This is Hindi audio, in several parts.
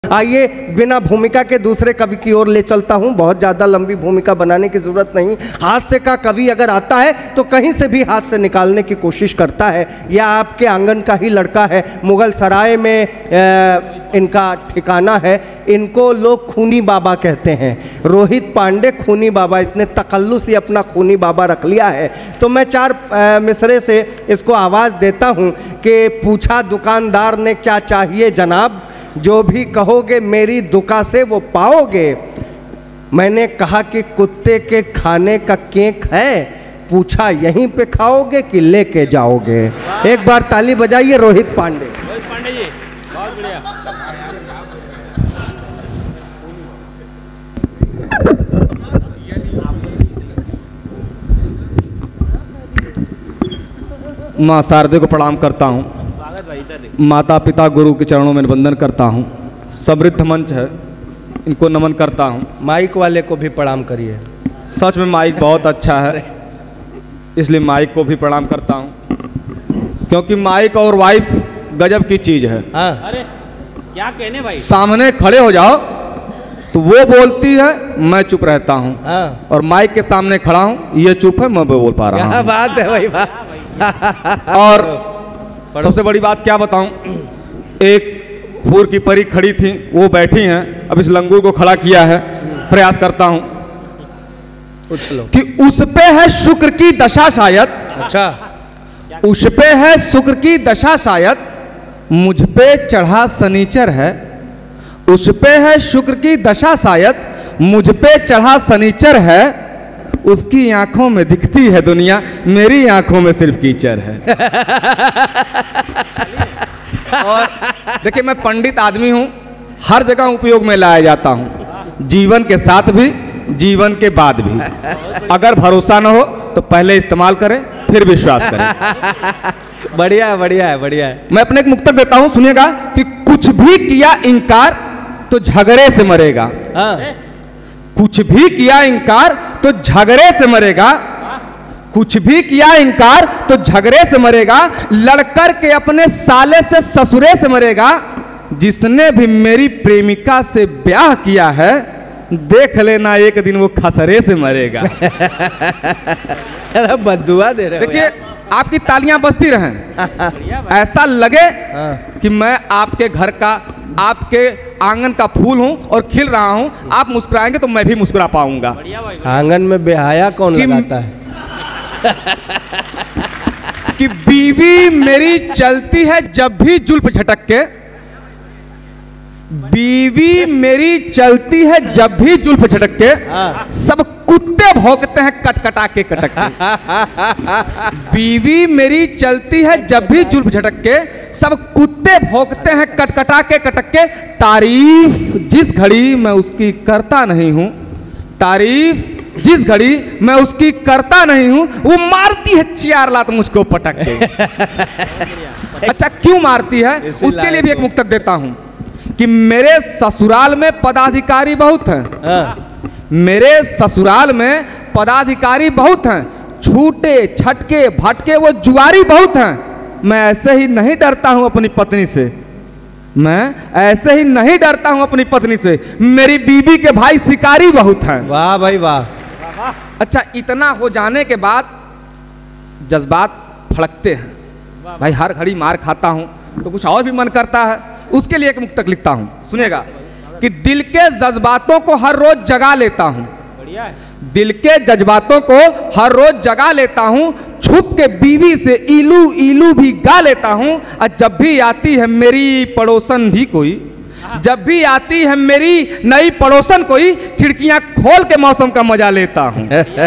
आइए बिना भूमिका के दूसरे कवि की ओर ले चलता हूं। बहुत ज़्यादा लंबी भूमिका बनाने की ज़रूरत नहीं। हास्य का कवि अगर आता है तो कहीं से भी हास्य निकालने की कोशिश करता है। यह आपके आंगन का ही लड़का है। मुगल सराय में इनका ठिकाना है। इनको लोग खूनी बाबा कहते हैं। रोहित पांडे खूनी बाबा, इसने तकल्लुस ही अपना खूनी बाबा रख लिया है। तो मैं चार मिसरे से इसको आवाज़ देता हूँ कि पूछा दुकानदार ने क्या चाहिए जनाब, जो भी कहोगे मेरी दुका से वो पाओगे। मैंने कहा कि कुत्ते के खाने का केक है, पूछा यहीं पे खाओगे कि लेके जाओगे। एक बार ताली बजाइए रोहित पांडे। रोहित पांडे जी बहुत बढ़िया। माँ शारदे को प्रणाम करता हूँ। माता पिता गुरु के चरणों में वंदन करता हूँ। समृद्ध मंच है, इनको नमन करता हूँ। माइक वाले को भी प्रणाम करिए। सच में माइक बहुत अच्छा है, इसलिए माइक को भी प्रणाम करता हूँ, क्योंकि माइक और वाइफ गजब की चीज़ है। हाँ। अरे क्या कहने भाई। सामने खड़े हो जाओ तो वो बोलती है, मैं चुप रहता हूँ। हाँ। और माइक के सामने खड़ा हूँ, ये चुप है, मैं बोल पा रहा हूँ। क्या बात है भाई, बात। और सबसे बड़ी बात क्या बताऊं, एक फूर की परी खड़ी थी, वो बैठी हैं। अब इस लंगूर को खड़ा किया है। प्रयास करता हूं कि उस पे है शुक्र की दशा शायद। अच्छा। उस पे है शुक्र की दशा शायद, मुझ पे चढ़ा शनिचर है। उस पे है शुक्र की दशा शायद, मुझ पे चढ़ा शनिचर है। उसकी आंखों में दिखती है दुनिया, मेरी आंखों में सिर्फ कीचड़ है। और देखिए, मैं पंडित आदमी हूं, हर जगह उपयोग में लाया जाता हूं, जीवन के साथ भी जीवन के बाद भी। अगर भरोसा न हो तो पहले इस्तेमाल करें, फिर विश्वास करें। बढ़िया है, बढ़िया है, बढ़िया है। मैं अपने एक मुक्तक देता हूं, सुनिएगा कि कुछ भी किया इनकार तो झगड़े से मरेगा। हाँ। कुछ भी किया इनकार तो झगड़े से मरेगा। कुछ भी किया इनकार तो झगड़े से मरेगा। लड़कर के अपने साले से ससुरे से मरेगा। जिसने भी मेरी प्रेमिका से ब्याह किया है, देख लेना एक दिन वो खसरे से मरेगा। बद्दुआ दे रहे हो। देखिए, आपकी तालियां बजती रहें, ऐसा लगे कि मैं आपके घर का, आपके आंगन का फूल हूं और खिल रहा हूं। आप मुस्कुराएंगे तो मैं भी मुस्कुरा पाऊंगा। आंगन में बेहाया कौन लगाता है? कि बीवी मेरी चलती है जब भी जुल्फ झटक के। बीवी मेरी चलती है जब भी जुल्फ झटक के। सब कुत्ते भौंकते हैं कटकटा के कटक के। बीवी मेरी चलती है जब भी जुल्फ झटक के। सब कुत्ते भौंकते हैं कटकटा के कटक के। तारीफ जिस घड़ी मैं उसकी करता नहीं हूं, तारीफ जिस घड़ी मैं उसकी करता नहीं हूं, वो मारती है 4 लात मुझको पटक के। अच्छा, क्यों मारती है उसके लिए भी एक मुक्तक देता हूं कि मेरे ससुराल में पदाधिकारी बहुत हैं। मेरे ससुराल में पदाधिकारी बहुत हैं। छूटे छटके भटके वो जुआरी बहुत हैं। मैं ऐसे ही नहीं डरता हूं अपनी पत्नी से। मैं ऐसे ही नहीं डरता हूं अपनी पत्नी से। मेरी बीबी के भाई शिकारी बहुत हैं। वाह भाई वाह। अच्छा, इतना हो जाने के बाद जज्बात फड़कते हैं। भाई हर घड़ी मार खाता हूं तो कुछ और भी मन करता है। उसके लिए एक मुक्तक लिखता हूं, सुनिएगा कि दिल के जज्बातों को हर रोज जगा लेता हूं। दिल के जज्बातों को हर रोज जगा लेता हूं। छुप के बीवी से इलू इलू भी गा लेता हूं। और जब भी आती है मेरी पड़ोसन भी कोई, जब भी आती है मेरी नई पड़ोसन कोई, खिड़कियां खोल के मौसम का मजा लेता हूं।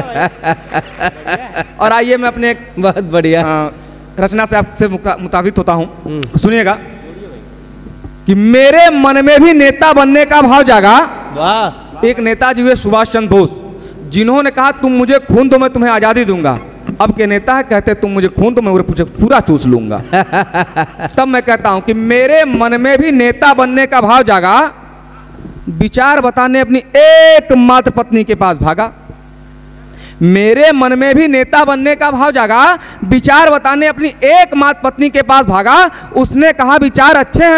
और आइए मैं अपने एक बहुत बढ़िया रचना से आपसे मुताबिक होता हूं, सुनिएगा कि मेरे मन में भी नेता बनने का भाव जागा। वाह। एक नेताजी हुए सुभाष चंद्र बोस, जिन्होंने कहा तुम मुझे खून दो मैं तुम्हें आजादी दूंगा। अब के नेता है कहते तुम मुझे खून दो मैं पूरा चूस लूंगा। तब मैं कहता हूं कि मेरे मन में भी नेता बनने का भाव जागा। विचार बताने अपनी एकमात्र पत्नी के पास भागा। मेरे मन में भी नेता बनने का भाव जागा। विचार बताने अपनी एकमात्र पत्नी के पास भागा। उसने कहा विचार अच्छे हैं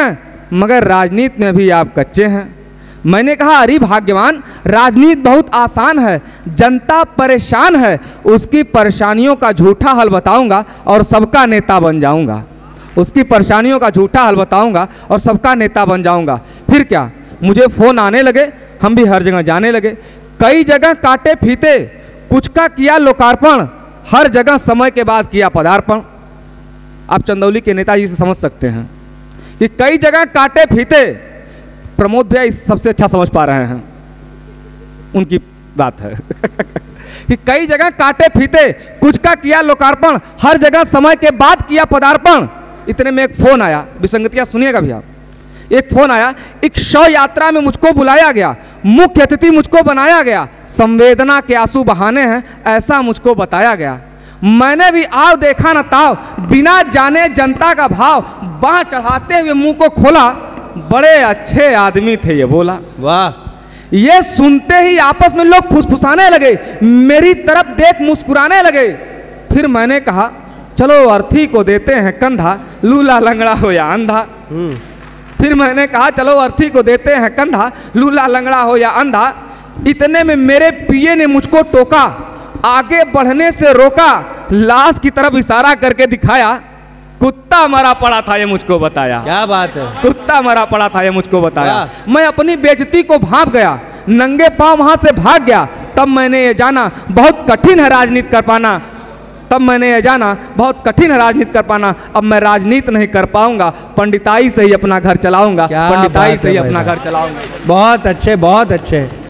मगर राजनीति में भी आप कच्चे हैं। मैंने कहा अरे भाग्यवान, राजनीति बहुत आसान है, जनता परेशान है, उसकी परेशानियों का झूठा हल बताऊंगा और सबका नेता बन जाऊंगा। उसकी परेशानियों का झूठा हल बताऊंगा और सबका नेता बन जाऊंगा। फिर क्या, मुझे फ़ोन आने लगे, हम भी हर जगह जाने लगे। कई जगह काटे फीते, कुछ का किया लोकार्पण, हर जगह समय के बाद किया पदार्पण। आप चंदौली के नेताजी से समझ सकते हैं कि कई जगह काटे फीते, प्रमोद भैया इस सबसे अच्छा समझ पा रहे हैं, उनकी बात है कि कई जगह काटे फीते, कुछ का किया लोकार्पण, हर जगह समय के बाद किया पदार्पण। इतने में एक फोन आया, विसंगतियां सुनिएगा भैया। एक फोन आया, एक शव यात्रा में मुझको बुलाया गया, मुख्य अतिथि मुझको बनाया गया, संवेदना के आंसू बहाने हैं ऐसा मुझको बताया गया। मैंने भी आओ देखा न ताव, बिना जाने जनता का भाव, बाह चढ़ाते हुए मुंह को खोला, बड़े अच्छे आदमी थे ये बोला। वाह। ये सुनते ही आपस में लोग फुसफुसाने लगे, मेरी तरफ देख मुस्कुराने लगे। फिर मैंने कहा चलो अर्थी को देते हैं कंधा, लूला लंगड़ा हो या अंधा। फिर मैंने कहा चलो अर्थी को देते हैं कंधा, लूला लंगड़ा हो या अंधा। इतने में मेरे पिए ने मुझको टोका, आगे बढ़ने से रोका, लाश की तरफ इशारा करके दिखाया, कुत्ता मरा पड़ा था ये मुझको बताया। क्या बात है, कुत्ता मरा पड़ा था ये मुझको बताया। मैं अपनी बेइज्जती को भांप गया, नंगे पांव वहां से भाग गया। तब मैंने ये जाना बहुत कठिन है राजनीति कर पाना, तब मैंने ये जाना बहुत कठिन है राजनीति कर पाना। अब मैं राजनीति नहीं कर पाऊंगा, पंडिताई से ही अपना घर चलाऊंगा, पंडिताई से ही अपना घर चलाऊंगा। बहुत अच्छे, बहुत अच्छे।